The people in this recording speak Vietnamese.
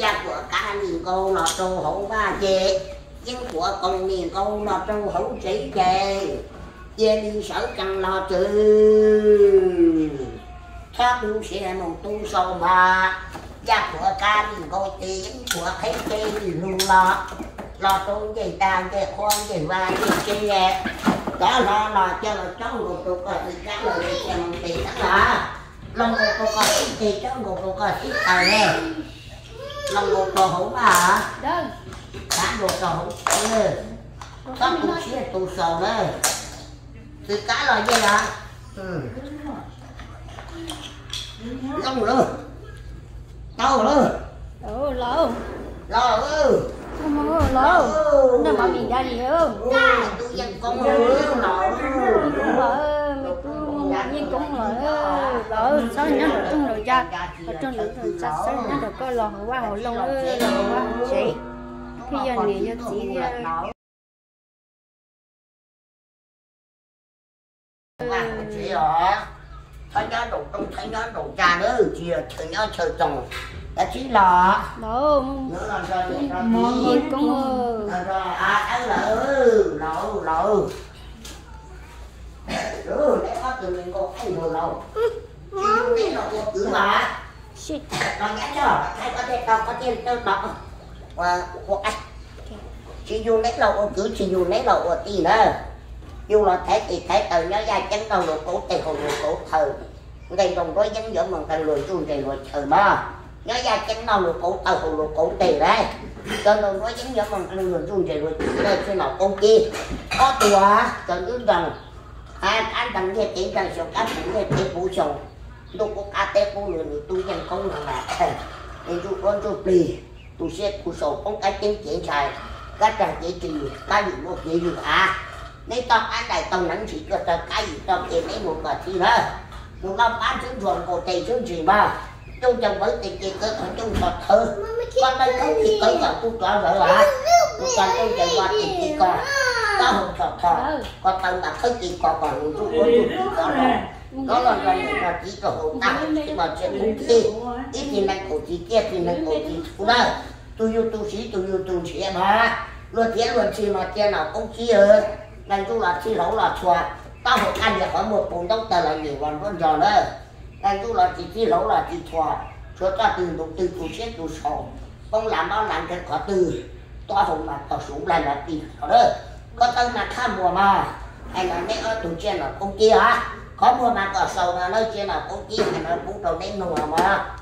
cha của cả miền cô là trù hữu ba chị dân của con miền cô là trù hữu sĩ chị về đi sở cần lo trừ thoát đu xe một tu sâu mà cha của ca miền cô thì dân của thấy chị luôn lo tu gì ta gì khoan gì va gì chi đó lo cho là cháu ngục tụ coi thì chắc là đi xem tiền đó là lòng ngục tụ coi ít thì cháu ngục tụ coi ít tài nè lòng ngục tụ hữu mà hả đâu cá ngục tụ hữu có tụ xía tụ sầu đấy thì cá là gì hả lòng luôn tao luôn lâu lo lâu nó mà mình ra gì không tôi dân con lo nhưng cũng là sao nhớ được trong rồi cha ở trong được rồi cha sao nhớ được có lò qua hồ lông lò qua chị khi giờ nghỉ cho chị chị hả thấy nhớ đủ trong thấy nhớ đủ cha nữa chị thử nhớ chơi chồng đã chỉ là đâu nữa là sao mọi người cũng ăn lợ để có từ mình có ăn đồ lẩu cái lẩu cứ mà còn nhá cho hay có thể có tiền tôi đọc và của anh chỉ dùng lấy lẩu cứ chỉ dùng lấy lẩu tí nữa dù là thế thì thế từ nhớ ra chân đầu đồ cổ tiền hồ đồ cổ thờ ngày đồng đối dân giữa mình thằng lười chuông thì lười thờ ba nhớ ra chân đầu đồ cổ thờ hồ đồ cổ tiền đấy cho nên đối dân giữa mình thằng lười chuông thì lười đây khi nào con kia có tùa cho những rằng anh thằng kia chỉ rằng số các những người tiếp bố chồng tôi có cá tép của người tôi dân không là thì tôi con tôi đi tôi sẽ của sổ con cái tiếng chỉ xài các trang chỉ trì cái gì một gì nếu tao ăn này tao nắng chỉ có tao cái gì tao tiền lấy một cái gì đó một năm bán trứng ruộng cổ tiền trứng gì mà tôi chẳng với tiền kia cơ thể chung thật thơ con đây không thì cấy vào tôi cho rồi hả tôi cho tôi chẳng qua tiền kia con tao không thật thơ con tao mà thấy gì còn tôi có đó rồi đó là chỉ có hồ tao nhưng mà chuyện cũng kia ít thì năng cổ chỉ kia thì năng cổ chỉ phụ đó tôi yêu tu sĩ mà luôn gì mà kia nào cũng chia nên tôi là chi lẩu là chùa tao học ăn được ở một vùng đông tờ là nhiều còn vẫn giòn đấy nên tôi là chỉ chi lẩu là chỉ chùa ta từ đầu tư tu chết tu sầu không làm bao làm cái có từ tao không mà tao xuống lại là tiền đó có tân là tham mùa mà hay là mấy ở tụ trên là công kia hả có mua mà có sầu là nơi trên là công kia hay là cũng đầu đến mùa mà